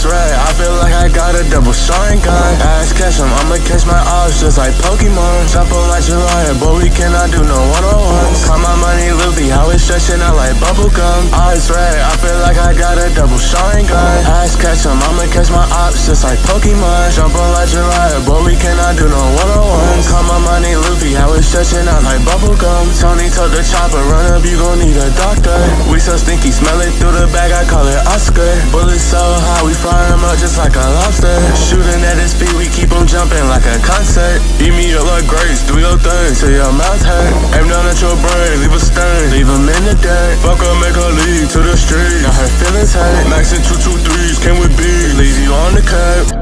Eyes red, I feel like I got a double shine gun. Ass catch 'em, I'ma catch my ops just like Pokemon. Jump on like Jiraiya, but we cannot do no one-on-ones. Call my money Luffy, how it's stretching out like bubblegum. Eyes red, I feel like I got a double shine gun. Ass catch 'em, I'ma catch my ops just like Pokemon. Jump on like Jiraiya, but we cannot do no one-on-ones. Call my money Luffy, how it's stretching out like bubblegum. Tony told the chopper, run up, you gon' need a doctor. We so stinky, smell it through the bag, I call it Oscar. Bullets so high, we fry him up just like a lobster. Shooting at his feet, we keep him jumping like a concert. Eat me up like grapes, do your thing till your mouth hurt. Aim down at your brain, leave a stain, leave him in the dirt. Fuck her, make her lead to the street, now her feelings hurt. Maxing 223s, came with B, leave you on the curb.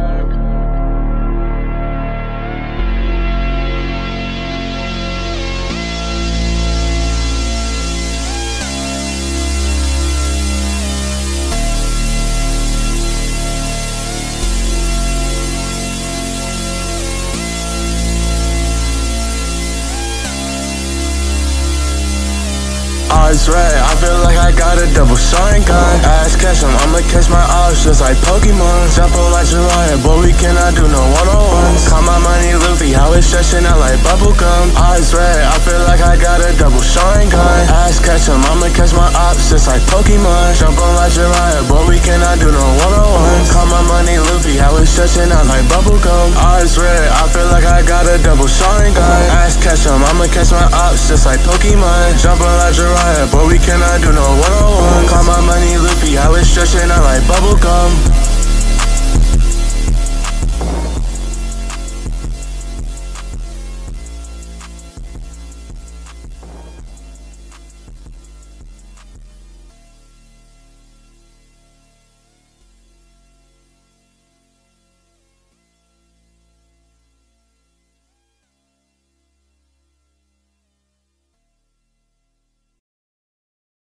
Eyes red, I feel like I got a double shine gun. Ass catch 'em, I'ma catch my ops just like Pokemon. Jump on like Jiraiya, but we cannot do no one-on-ones. Call my money Luffy, how it's stretching out like bubblegum. Eyes red, I feel like I got a double shine gun. Ass catch 'em, I'ma catch my ops just like Pokemon. Jump on like Jiraiya, but we cannot do no one-on-ones. Call my money Luffy, how it's stretching out like bubblegum. Eyes red, I feel like I got a double shine gun. Ass catch 'em, I'ma catch my ops just like Pokemon. Jump on like Jiraiya, but we cannot do no one-on-one. Call my money Luffy, how it's stretching out like bubblegum.